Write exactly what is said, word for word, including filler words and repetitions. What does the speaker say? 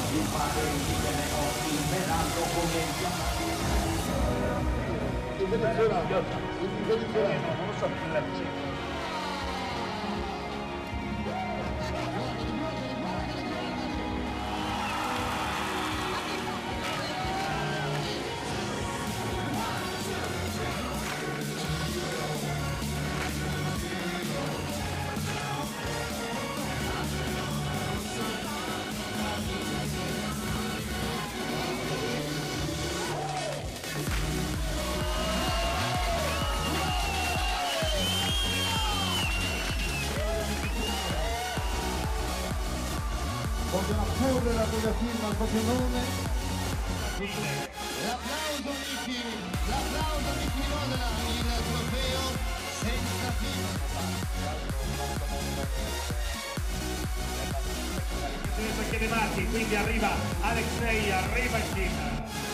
il padre vive nei occhi, sperando come il il venezuelano, il venezuelano, non lo so più la vicenda. vogliono apporre la propria firma al proprio nome. L'applauso Niki, l'applauso Niki Modena, il trofeo senza firma. Perché De Marchi, quindi arriva Alexei, arriva in cima.